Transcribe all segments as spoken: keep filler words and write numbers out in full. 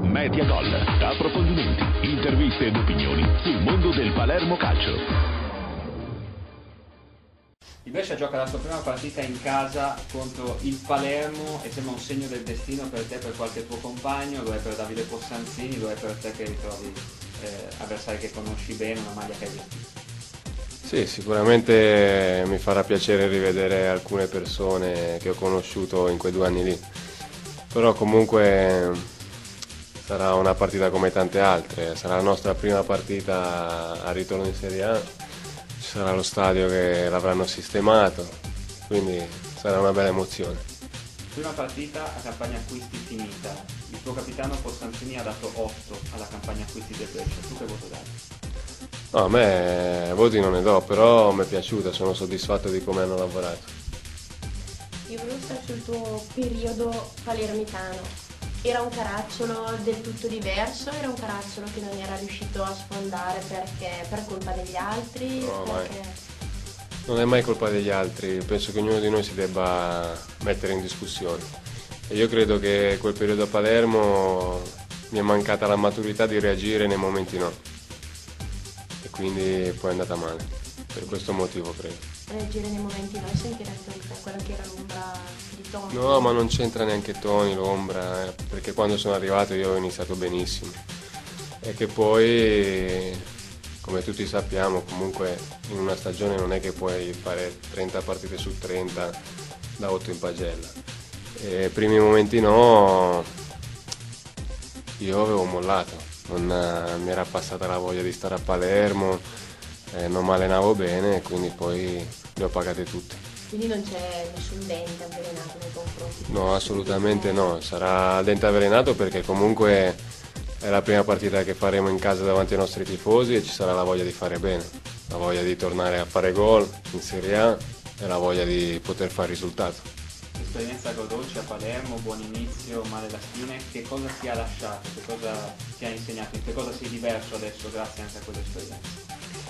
Media Gol, approfondimenti, interviste ed opinioni sul mondo del Palermo Calcio. Il Brescia gioca la sua prima partita in casa contro il Palermo e sembra un segno del destino per te, per qualche tuo compagno, lo è per Davide Possanzini, lo è per te che ritrovi eh, avversari che conosci bene, una maglia che hai vestito. Sì, sicuramente mi farà piacere rivedere alcune persone che ho conosciuto in quei due anni lì, però comunque sarà una partita come tante altre, sarà la nostra prima partita a ritorno in Serie A, ci sarà lo stadio che l'avranno sistemato, quindi sarà una bella emozione. Prima partita a campagna acquisti finita, il tuo capitano Possanzini ha dato otto alla campagna acquisti del Brescia, tu che voto dai? No, a me voti non ne do, però mi è piaciuta, sono soddisfatto di come hanno lavorato. Io volevo stare sul tuo periodo palermitano. Era un caracciolo del tutto diverso, era un caracciolo che non era riuscito a sfondare perché per colpa degli altri? No, perché... mai. Non è mai colpa degli altri, penso che ognuno di noi si debba mettere in discussione. E io credo che quel periodo a Palermo mi è mancata la maturità di reagire nei momenti no. E quindi poi è andata male, per questo motivo credo. Reagire nei momenti no, sentire anche quella che era l'ombra di Tony. No, ma non c'entra neanche Tony, l'ombra, eh, perché quando sono arrivato io ho iniziato benissimo. E che poi, come tutti sappiamo, comunque in una stagione non è che puoi fare trenta partite su trenta da otto in pagella. E ai primi momenti no, io avevo mollato, non mi era passata la voglia di stare a Palermo, eh, non mi allenavo bene, quindi poi le ho pagate tutte. Quindi non c'è nessun dente avvelenato nei confronti? No, assolutamente no, sarà dente avvelenato perché comunque è la prima partita che faremo in casa davanti ai nostri tifosi e ci sarà la voglia di fare bene, la voglia di tornare a fare gol in Serie A e la voglia di poter fare risultato. Esperienza agrodolce a Palermo, buon inizio, male alla fine, che cosa ti ha lasciato, che cosa ti ha insegnato, in che cosa sei diverso adesso grazie anche a quell'esperienza?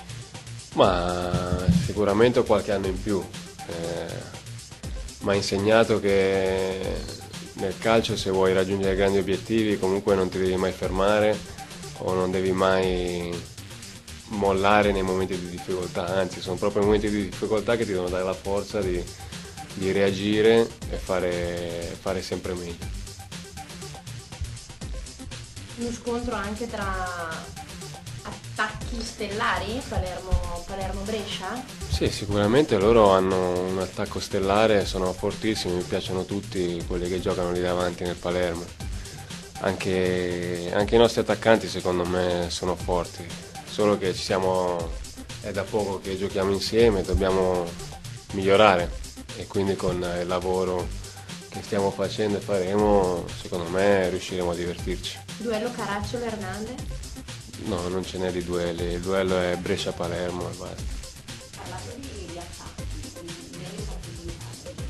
Ma sicuramente ho qualche anno in più, eh, mi ha insegnato che nel calcio se vuoi raggiungere grandi obiettivi comunque non ti devi mai fermare o non devi mai mollare nei momenti di difficoltà, anzi sono proprio i momenti di difficoltà che ti devono dare la forza di, di reagire e fare, fare sempre meglio. Uno scontro anche tra attacchi stellari, Palermo, Palermo-Brescia? Sì, sicuramente loro hanno un attacco stellare, sono fortissimi, mi piacciono tutti quelli che giocano lì davanti nel Palermo. Anche, anche i nostri attaccanti secondo me sono forti, solo che ci siamo, è da poco che giochiamo insieme, dobbiamo migliorare e quindi con il lavoro che stiamo facendo e faremo, secondo me riusciremo a divertirci. Duello Caracciolo-Hernandez? No, non ce n'è di duelli, il duello è Brescia-Palermo e basta. Parlate di, di attacchi, quindi nelle possibilità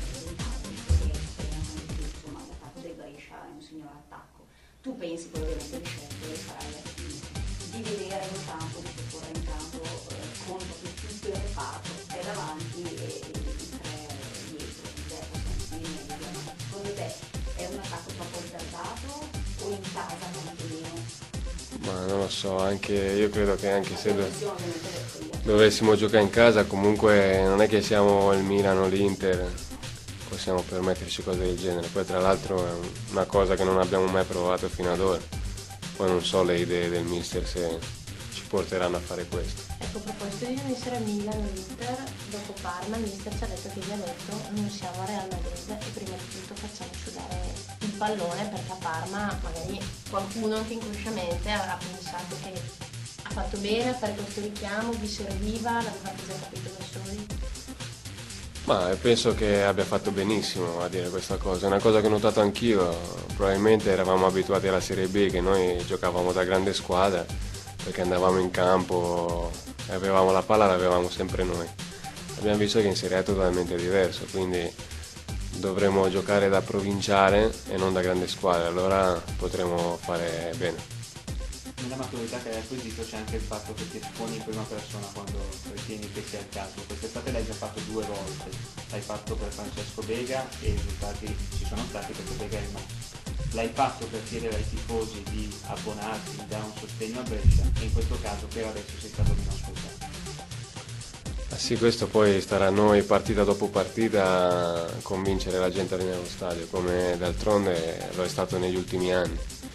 insomma l'attacco del Brescia è un signor attacco. Tu pensi poi ovviamente le scelte le farai alla fine, di vedere in campo, di sottoporre in campo eh, contro tutto il reparto, tre davanti e, e i tre dietro, Giuseppe, Sanzini e Giuliano. Secondo te è un attacco troppo ritardato o in casa quantomeno? Ma non lo so, anche io credo che anche se do- dovessimo giocare in casa comunque non è che siamo il Milan o l'Inter, possiamo permetterci cose del genere. Poi tra l'altro è una cosa che non abbiamo mai provato fino ad ora. Poi non so le idee del mister se ci porteranno a fare questo. Ecco, a proposito di non essere Milan o l'Inter, dopo Parma il mister ci ha detto che vi ha detto non siamo a Real Madrid e prima di tutto facciamo sudare il pallone perché a Parma magari qualcuno che inconsciamente avrà pensato che ha fatto bene a fare questo richiamo, vi serviva, l'avevate già capito da soli? Ma penso che abbia fatto benissimo a dire questa cosa, è una cosa che ho notato anch'io, probabilmente eravamo abituati alla Serie B che noi giocavamo da grande squadra perché andavamo in campo e avevamo la palla, l'avevamo sempre noi. Abbiamo visto che in Serie A è totalmente diverso, quindi dovremo giocare da provinciale e non da grande squadra, allora potremo fare bene. Nella maturità che hai acquisito c'è anche il fatto che ti esponi in prima persona quando ritieni che sia il caso. Quest'estate l'hai già fatto due volte, l'hai fatto per Francesco Bega e i risultati ci sono stati perché Bega è rimasto. l'hai fatto per chiedere ai tifosi di abbonarsi, di dare un sostegno a Brescia, e in questo caso per adesso sei stato meno ascoltato. Ah sì, questo poi starà a noi partita dopo partita convincere la gente a venire allo stadio, come d'altronde lo è stato negli ultimi anni.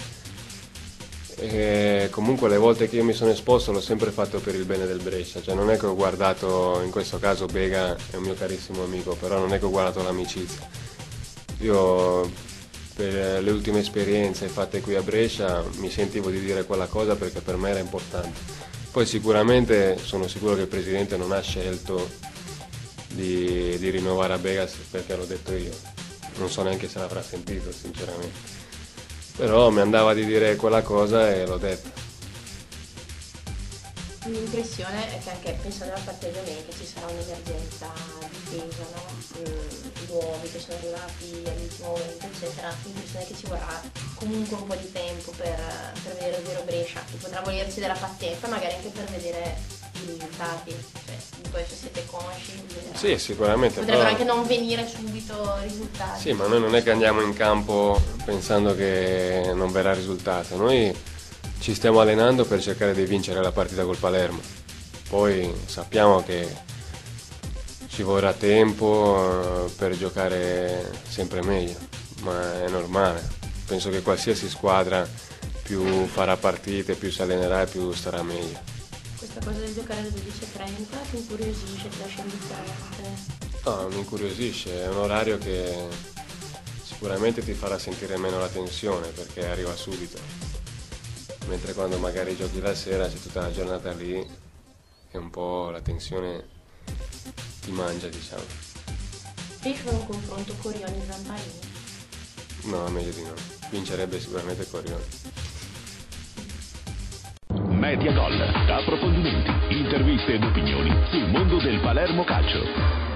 E comunque le volte che io mi sono esposto l'ho sempre fatto per il bene del Brescia, cioè non è che ho guardato, in questo caso Bega è un mio carissimo amico, però non è che ho guardato l'amicizia. Io per le ultime esperienze fatte qui a Brescia mi sentivo di dire quella cosa perché per me era importante. Poi sicuramente sono sicuro che il Presidente non ha scelto di, di rinnovare a Begas perché l'ho detto io, non so neanche se l'avrà sentito sinceramente, però mi andava di dire quella cosa e l'ho detta. L'impressione è che anche pensando alla partita di domenica ci sarà un'emergenza difesa, no? Mm, nuovi che sono arrivati all'ultimo momento eccetera, l'impressione è che ci vorrà comunque un po' di tempo per, per vedere il vero Brescia, che potrà volerci della pazienza magari anche per vedere i risultati, cioè di questo siete consci? Sì, sicuramente. Potrebbero però... anche non venire subito risultati. Sì, ma noi non è che andiamo in campo pensando che non verrà risultato, noi ci stiamo allenando per cercare di vincere la partita col Palermo, poi sappiamo che ci vorrà tempo per giocare sempre meglio, ma è normale, penso che qualsiasi squadra più farà partite, più si allenerà e più starà meglio. Questa cosa del giocare alle dodici e trenta ti incuriosisce, ti lascia indifferente? No, mi incuriosisce, è un orario che sicuramente ti farà sentire meno la tensione perché arriva subito, mentre quando magari giochi la sera c'è tutta la giornata lì e un po' la tensione ti mangia, diciamo. Riesci a fare un confronto Corioni-Zamparini? No, meglio di no, vincerebbe sicuramente Corioni. Media Gol, approfondimenti, interviste ed opinioni sul mondo del Palermo Calcio.